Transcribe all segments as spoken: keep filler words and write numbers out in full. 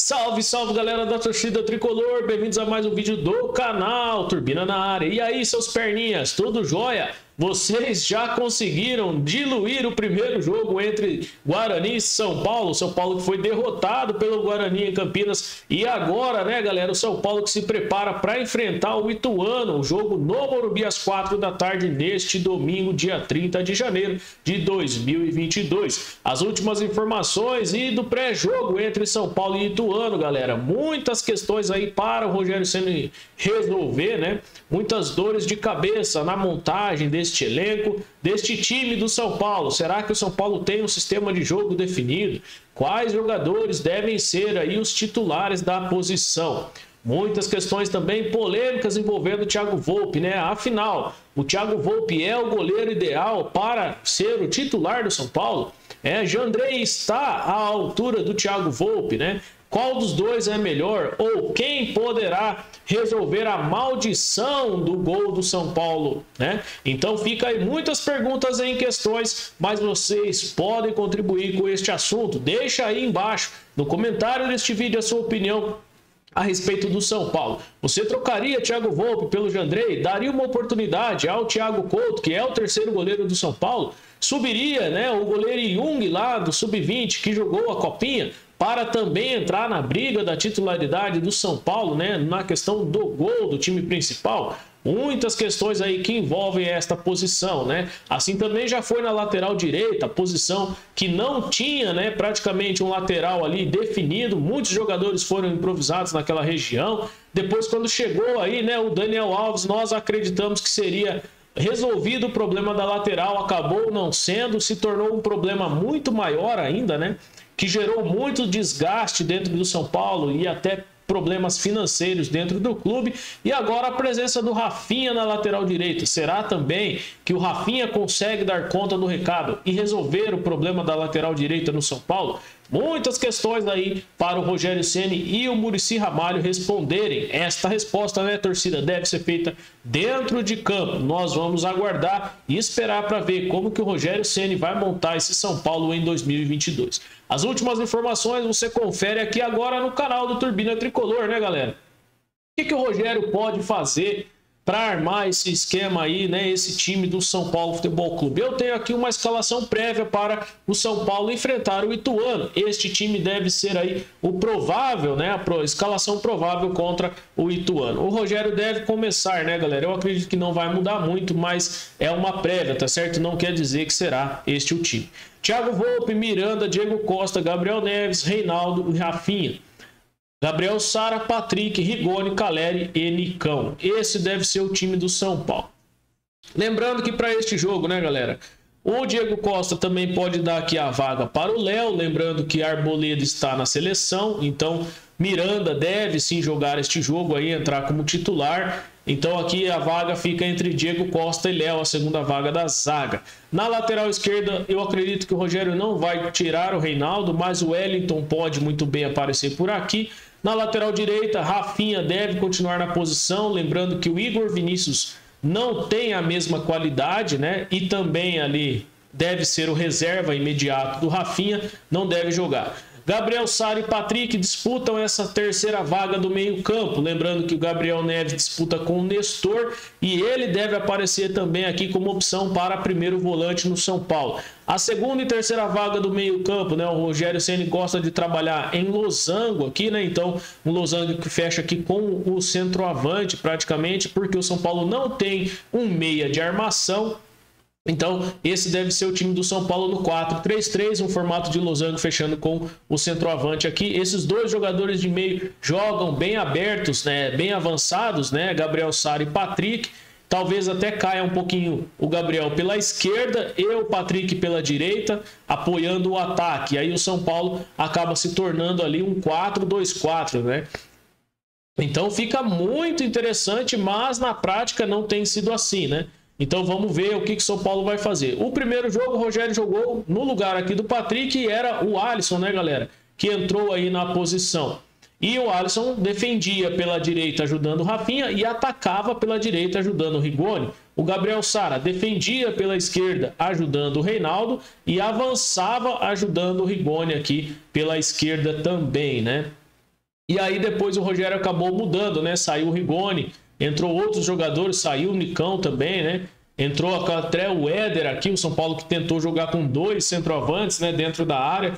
Salve, salve galera da torcida tricolor, bem-vindos a mais um vídeo do canal Turbina na área. E aí, seus perninhas, tudo jóia? Vocês já conseguiram diluir o primeiro jogo entre Guarani e São Paulo? São Paulo que foi derrotado pelo Guarani em Campinas. E agora, né, galera, o São Paulo que se prepara para enfrentar o Ituano. O jogo no Morumbi às quatro da tarde neste domingo, dia trinta de janeiro de dois mil e vinte e dois. As últimas informações e do pré-jogo entre São Paulo e Ituano, galera. Muitas questões aí para o Rogério Ceni resolver, né? Muitas dores de cabeça na montagem deste elenco, deste time do São Paulo. Será que o São Paulo tem um sistema de jogo definido? Quais jogadores devem ser aí os titulares da posição? Muitas questões também polêmicas envolvendo o Thiago Volpi, né? Afinal, o Thiago Volpi é o goleiro ideal para ser o titular do São Paulo? É, Jandrei está à altura do Thiago Volpi, né? Qual dos dois é melhor? Ou quem poderá resolver a maldição do gol do São Paulo, né? Então fica aí muitas perguntas em questões, mas vocês podem contribuir com este assunto. Deixa aí embaixo no comentário deste vídeo a sua opinião a respeito do São Paulo. Você trocaria Thiago Volpi pelo Jandrei? Daria uma oportunidade ao Thiago Couto, que é o terceiro goleiro do São Paulo? Subiria, né, o goleiro Jung lá do sub vinte, que jogou a copinha, para também entrar na briga da titularidade do São Paulo, né, na questão do gol do time principal? Muitas questões aí que envolvem esta posição, né? Assim também já foi na lateral direita, posição que não tinha, né, praticamente um lateral ali definido. Muitos jogadores foram improvisados naquela região. Depois, quando chegou aí, né, o Daniel Alves, nós acreditamos que seria resolvido o problema da lateral, acabou não sendo, se tornou um problema muito maior ainda, né? Que gerou muito desgaste dentro do São Paulo e até problemas financeiros dentro do clube. E agora a presença do Rafinha na lateral direita. Será também que o Rafinha consegue dar conta do recado e resolver o problema da lateral direita no São Paulo? Muitas questões aí para o Rogério Ceni e o Muricy Ramalho responderem. Esta resposta, né, torcida, deve ser feita dentro de campo. Nós vamos aguardar e esperar para ver como que o Rogério Ceni vai montar esse São Paulo em dois mil e vinte e dois. As últimas informações você confere aqui agora no canal do Turbina Tricolor, né, galera? O que que o Rogério pode fazer para armar esse esquema aí, né, esse time do São Paulo Futebol Clube? Eu tenho aqui uma escalação prévia para o São Paulo enfrentar o Ituano. Este time deve ser aí o provável, né, a escalação provável contra o Ituano. O Rogério deve começar, né, galera? Eu acredito que não vai mudar muito, mas é uma prévia, tá certo? Não quer dizer que será este o time. Thiago Volpi, Miranda, Diego Costa, Gabriel Neves, Reinaldo e Rafinha. Gabriel Sara, Patrick, Rigoni, Caleri e Nicão. Esse deve ser o time do São Paulo. Lembrando que para este jogo, né, galera, o Diego Costa também pode dar aqui a vaga para o Léo. Lembrando que Arboleda está na seleção, então Miranda deve sim jogar este jogo aí, entrar como titular. Então aqui a vaga fica entre Diego Costa e Léo, a segunda vaga da zaga. Na lateral esquerda, eu acredito que o Rogério não vai tirar o Reinaldo, mas o Wellington pode muito bem aparecer por aqui. Na lateral direita, Rafinha deve continuar na posição, lembrando que o Igor Vinícius não tem a mesma qualidade, né? E também ali deve ser o reserva imediato do Rafinha, não deve jogar. Gabriel Sara e Patrick disputam essa terceira vaga do meio-campo. Lembrando que o Gabriel Neves disputa com o Nestor e ele deve aparecer também aqui como opção para primeiro volante no São Paulo. A segunda e terceira vaga do meio-campo, né? O Rogério Ceni gosta de trabalhar em losango aqui, né? Então, um losango que fecha aqui com o centroavante praticamente, porque o São Paulo não tem um meia de armação. Então, esse deve ser o time do São Paulo no quatro três três, um formato de losango fechando com o centroavante aqui. Esses dois jogadores de meio jogam bem abertos, né, bem avançados, né, Gabriel Sara e Patrick. Talvez até caia um pouquinho o Gabriel pela esquerda e o Patrick pela direita, apoiando o ataque. Aí o São Paulo acaba se tornando ali um quatro dois quatro, né? Então fica muito interessante, mas na prática não tem sido assim, né? Então vamos ver o que o São Paulo vai fazer. O primeiro jogo o Rogério jogou no lugar aqui do Patrick e era o Alisson, né, galera? Que entrou aí na posição. E o Alisson defendia pela direita ajudando o Rafinha e atacava pela direita ajudando o Rigoni. O Gabriel Sara defendia pela esquerda ajudando o Reinaldo e avançava ajudando o Rigoni aqui pela esquerda também, né? E aí depois o Rogério acabou mudando, né? Saiu o Rigoni, entrou outros jogadores, saiu o Nicão também, né? Entrou até o Éder aqui, o São Paulo que tentou jogar com dois centroavantes, né, dentro da área.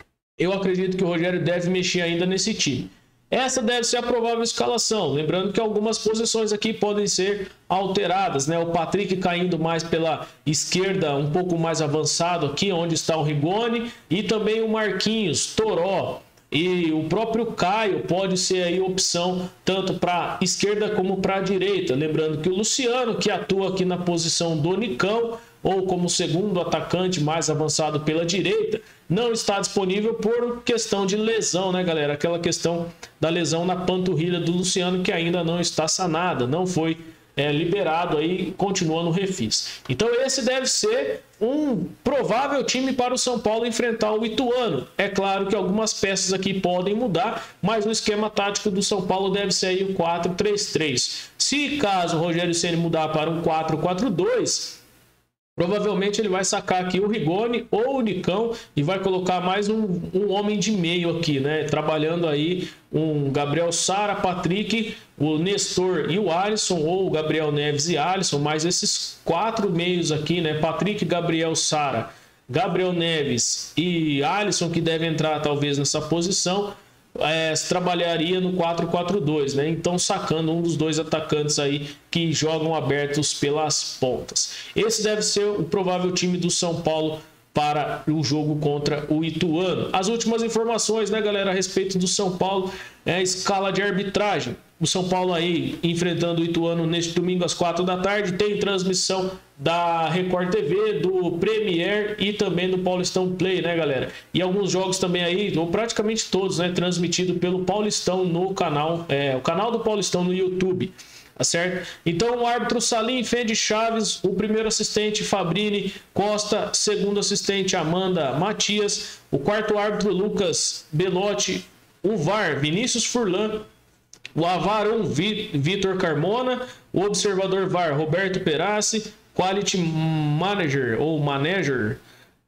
Eu acredito que o Rogério deve mexer ainda nesse time. Essa deve ser a provável escalação. Lembrando que algumas posições aqui podem ser alteradas, né? O Patrick caindo mais pela esquerda, um pouco mais avançado aqui, onde está o Rigoni. E também o Marquinhos, Toró. E o próprio Caio pode ser aí opção tanto para esquerda como para a direita. Lembrando que o Luciano, que atua aqui na posição do Nicão, ou como segundo atacante mais avançado pela direita, não está disponível por questão de lesão, né, galera? Aquela questão da lesão na panturrilha do Luciano que ainda não está sanada, não foi é, liberado aí, continua no refis. Então esse deve ser um provável time para o São Paulo enfrentar o Ituano. É claro que algumas peças aqui podem mudar, mas o esquema tático do São Paulo deve ser aí o quatro três três. Se caso o Rogério Ceni mudar para um quatro quatro dois, provavelmente ele vai sacar aqui o Rigoni ou o Nicão e vai colocar mais um, um homem de meio aqui, né? Trabalhando aí um Gabriel Sara, Patrick, o Nestor e o Alisson, ou o Gabriel Neves e Alisson, mas esses quatro meios aqui, né? Patrick, Gabriel Sara, Gabriel Neves e Alisson, que deve entrar talvez nessa posição, É, trabalharia no quatro quatro dois, né? Então sacando um dos dois atacantes aí que jogam abertos pelas pontas. Esse deve ser o provável time do São Paulo para o jogo contra o Ituano. As últimas informações, né, galera, a respeito do São Paulo, é a escala de arbitragem. O São Paulo aí enfrentando o Ituano neste domingo às quatro da tarde, tem transmissão da Record T V, do Premier e também do Paulistão Play, né, galera? E alguns jogos também aí, ou praticamente todos, né, transmitido pelo Paulistão no canal, é, o canal do Paulistão no YouTube. Tá certo? Então o árbitro Salim Fede Chaves, o primeiro assistente Fabrini Costa, segundo assistente Amanda Matias, o quarto árbitro Lucas Belotti, o V A R Vinícius Furlan, o Avarão Vitor Carmona, o observador V A R Roberto Perassi, Quality Manager ou Manager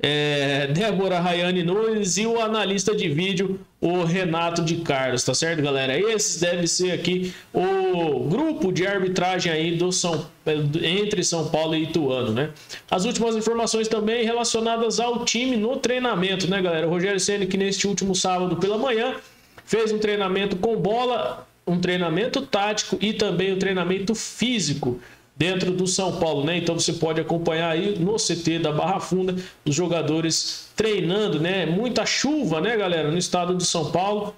É, Débora Rayane Nunes e o analista de vídeo, o Renato de Carlos, tá certo, galera? Esse deve ser aqui o grupo de arbitragem aí do São, entre São Paulo e Ituano, né? As últimas informações também relacionadas ao time no treinamento, né, galera? O Rogério Ceni, que neste último sábado pela manhã fez um treinamento com bola, um treinamento tático e também um treinamento físico dentro do São Paulo, né? Então você pode acompanhar aí no C T da Barra Funda os jogadores treinando, né? Muita chuva, né, galera, no estado de São Paulo.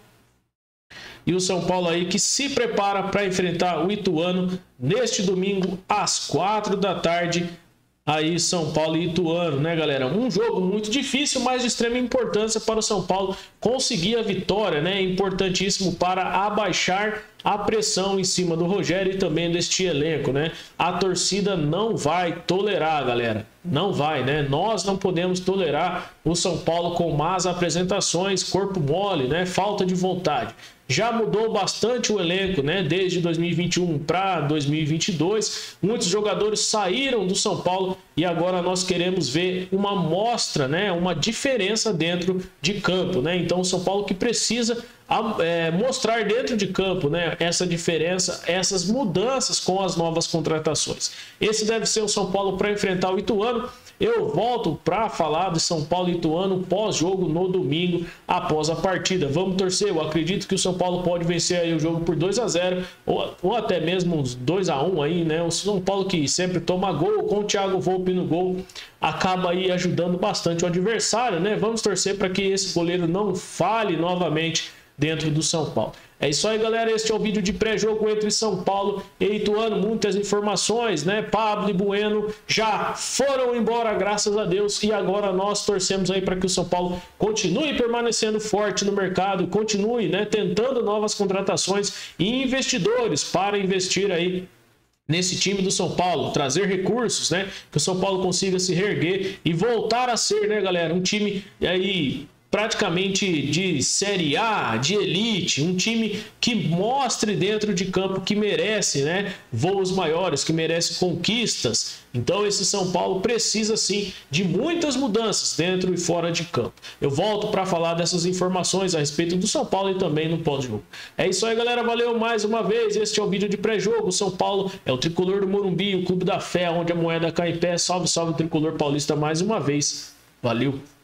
E o São Paulo aí que se prepara para enfrentar o Ituano neste domingo às quatro da tarde. Aí São Paulo e Ituano, né, galera? Um jogo muito difícil, mas de extrema importância para o São Paulo conseguir a vitória, né? Importantíssimo para abaixar a pressão em cima do Rogério e também deste elenco, né? A torcida não vai tolerar, galera. Não vai, né? Nós não podemos tolerar o São Paulo com más apresentações, corpo mole, né? Falta de vontade. Já mudou bastante o elenco, né? Desde dois mil e vinte e um para dois mil e vinte e dois. Muitos jogadores saíram do São Paulo e agora nós queremos ver uma mostra, né? Uma diferença dentro de campo, né? Então o São Paulo que precisa é, mostrar dentro de campo, né? Essa diferença, essas mudanças com as novas contratações. Esse deve ser o São Paulo para enfrentar o Ituano. Eu volto para falar de São Paulo e Ituano pós-jogo no domingo, após a partida. Vamos torcer, eu acredito que o São Paulo pode vencer aí o jogo por dois a zero, ou, ou até mesmo uns dois a um aí, né? O São Paulo que sempre toma gol, com o Thiago Volpi no gol, acaba aí ajudando bastante o adversário, né? Vamos torcer para que esse goleiro não falhe novamente dentro do São Paulo. É isso aí, galera. Este é o vídeo de pré-jogo entre São Paulo e Ituano. Muitas informações, né? Pablo e Bueno já foram embora, graças a Deus. E agora nós torcemos aí para que o São Paulo continue permanecendo forte no mercado, continue, né, tentando novas contratações e investidores para investir aí nesse time do São Paulo, trazer recursos, né? Que o São Paulo consiga se reerguer e voltar a ser, né, galera, um time aí praticamente de Série A, de elite, um time que mostre dentro de campo que merece, né, voos maiores, que merece conquistas. Então esse São Paulo precisa sim de muitas mudanças dentro e fora de campo. Eu volto para falar dessas informações a respeito do São Paulo e também no pós-jogo. É isso aí, galera, valeu mais uma vez. Este é o vídeo de pré-jogo. O São Paulo é o tricolor do Morumbi, o clube da fé, onde a moeda cai em pé. Salve, salve, tricolor paulista mais uma vez. Valeu!